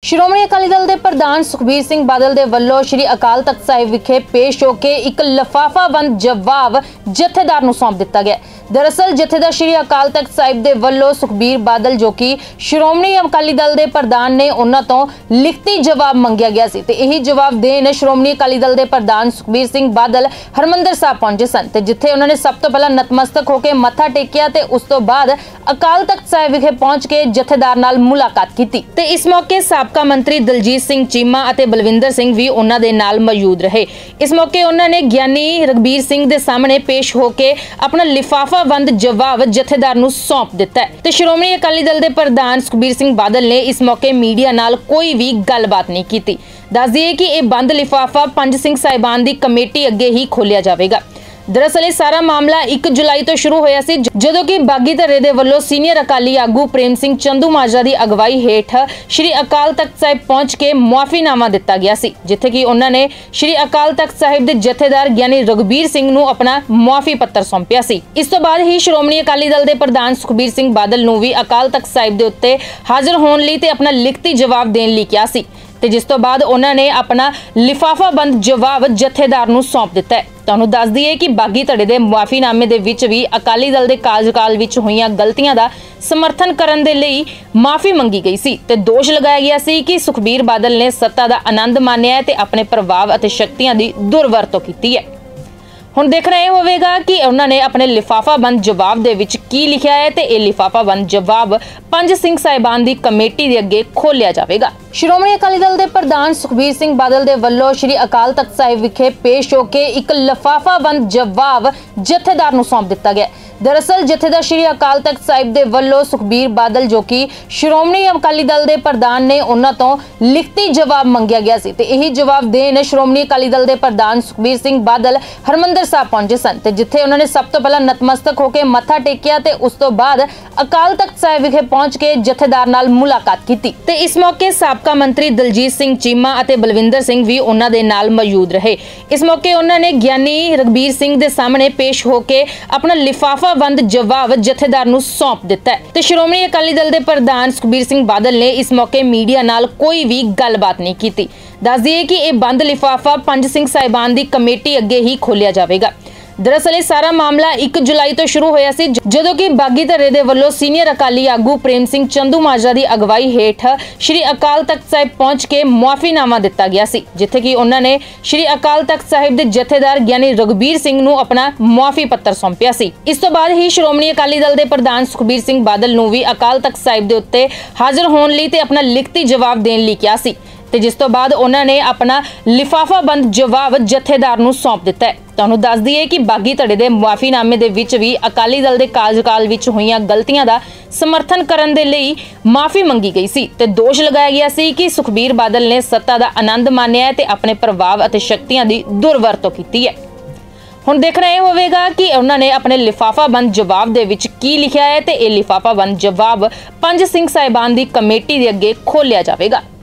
ਸ਼੍ਰੋਮਣੀ ਅਕਾਲੀ ਦਲ ਦੇ ਪ੍ਰਧਾਨ ਸੁਖਬੀਰ ਸਿੰਘ ਬਾਦਲ ਦੇ ਵੱਲੋਂ ਸ਼੍ਰੀ ਅਕਾਲ ਤਖਤ ਸਾਹਿਬ ਵਿਖੇ ਪੇਸ਼ ਹੋ ਕੇ ਇੱਕ ਲਿਫਾਫਾਬੰਦ ਜਵਾਬ ਜਥੇਦਾਰ ਨੂੰ ਸੌਂਪ ਦਿੱਤਾ ਗਿਆ। दरअसल जथेदार श्री अकाल तख्त साहिब दे वल्लों सुखबीर बादल जो कि श्रोमणी अकाली दल दे प्रधान ने उन्हां तों लिखती जवाब मंगिया गया सी ते यही जवाब देण श्रोमणी अकाली दल दे प्रधान सुखबीर सिंह बादल हरमंदिर साहिब पहुंचे सन ते जिथे उन्होंने सब तो पहला नतमस्तक होकर मत्था टेकिया ते उस तो बाद अकाल तख्त साहिब विखे पहुंच के जथेदार नाल मुलाकात कीती ते इस मौके साबका मंत्री दलजीत सिंह चीमा अते बलविंदर सिंह भी उन्हां दे नाल मौजूद रहे। इस मौके उन्होंने ज्ञानी रघबीर सिंह दे सामने पेश होकर अपना लिफाफा बंद जवाब जथेदार नूं सौंप दिता है ते श्रोमणी अकाली दल दे प्रधान सुखबीर सिंह बादल ने इस मौके मीडिया नाल कोई भी गलबात नहीं की। दस दिए कि यह बंद लिफाफा पंज सिंह साहिबान की कमेटी अगे ही खोलिया जाएगा। दरअसल ये सारा मामला 1 जुलाई तो शुरू होया सी जदों कि बागी धरे दे वल्लों सीनियर अकाली आगू प्रेम सिंह चंदूमाजरा की अगवाई हेठ श्री अकाल तख्त साहिब पहुंच के मुआफीनामा दिता गया सी जिथे कि उन्होंने श्री अकाल तख्त साहिब के जथेदार ज्ञानी रघबीर सिंह नूं अपना मुआफी पत्र सौंपिया सी। इस तो बाद ही श्रोमणी अकाली दल के प्रधान सुखबीर सिंह बादल नूं भी अकाल तख्त साहिब के उत्ते हाजिर होने लई ते अपना लिखती जवाब देने लई कहा सी ते जिस तो बाद उन्होंने अपना लिफाफा बंद जवाब जथेदार नूं सौंप दिता है। तुहानूं दस दईए कि बागी धड़े दे मुआफीनामे दे विच भी अकाली दल दे कार्यकाल विच होईयां गलतियां दा समर्थन करन दे लई माफी मंगी गई सी ते दोष लगाया गया सी कि सुखबीर बादल ने सत्ता दा आनंद मानिया है ते अपने प्रभाव अते शक्तियां दी दुरवरतों कीती है। हुण देखना यह होवेगा कि उन्होंने अपने लिफाफा बंद जवाब दे विच की लिखिया है ते यह लिफाफा बंद जवाब पंज सिंह साहिबान दी कमेटी दे अगे खोलिया जाएगा। श्रोमणी अकाली दल दे प्रधान सुखबीर सिंह बादल दे वल्लों श्री अकाल तख्त साहिब विखे पेश होके एक लिफाफा बंद जवाब जथेदार नूं सौंप दिता गया। दरअसल जथेदार श्री अकाल तख्त साहिब दे वल्लों सुखबीर बादल जो कि श्रोमणी अकाली दल दे प्रधान ने उन्हां तों लिखती जवाब मंगिया गया सी ते यही जवाब देण श्रोमणी अकाली दल दे प्रधान सुखबीर सिंह बादल हरमंदिर साहिब पहुंचे सन ते जिथे उन्होंने सब तो पहला नतमस्तक होकर मत्था टेकिया ते उस तो बाद अकाल तख्त साहिब विखे पहुंच के जथेदार नाल मुलाकात कीती ते इस मौके साबका मंत्री दलजीत सिंह चीमा अते बलविंदर सिंह भी उन्हां दे नाल मौजूद रहे। इस मौके उन्होंने ज्ञानी रघबीर सिंह दे सामने पेश होकर अपना लिफाफा बंद जवाब जथेदार नूं सौंप दिता है ते श्रोमणी अकाली दल दे प्रधान सुखबीर सिंह बादल ने इस मौके मीडिया नाल कोई भी गलबात नहीं की। दस दिए कि यह बंद लिफाफा पंज सिंह साहिबान की कमेटी अगे ही खोलिया जाएगा। दरअसल ये सारा मामला 1 जुलाई तो शुरू होया सी जदों कि बागी धरे दे वल्लों सीनियर अकाली आगू प्रेम सिंह चंदूमाजरा की अगवाई हेठ श्री अकाल तख्त साहिब पहुंच के मुआफीनामा दिता गया सी जिथे कि उन्होंने श्री अकाल तख्त साहिब के जथेदार ज्ञानी रघबीर सिंह नूं अपना मुआफी पत्र सौंपिया सी। इस तो बाद ही श्रोमणी अकाली दल के प्रधान सुखबीर सिंह बादल नूं भी अकाल तख्त साहिब के उत्ते हाजिर होने लई ते अपना लिखती जवाब देने लई कहा सी ते जिस तो बाद उन्होंने अपना लिफाफा बंद जवाब जथेदार नूं सौंप दिता है। तुहानूं दस दईए कि बागी धड़े दे मुआफीनामे दे विच भी अकाली दल दे कार्यकाल विच होईयां गलतियां दा समर्थन करन दे लई माफी मंगी गई सी ते दोष लगाया गया सी कि सुखबीर बादल ने सत्ता दा आनंद मानिया है ते अपने प्रभाव अते शक्तियां दी दुरवरतों कीती है। हुण देखना यह होवेगा कि उन्होंने अपने लिफाफा बंद जवाब दे विच की लिखिया है ते यह लिफाफा बंद जवाब पंज सिंह साहिबान की कमेटी दे अगे खोलिया जाएगा।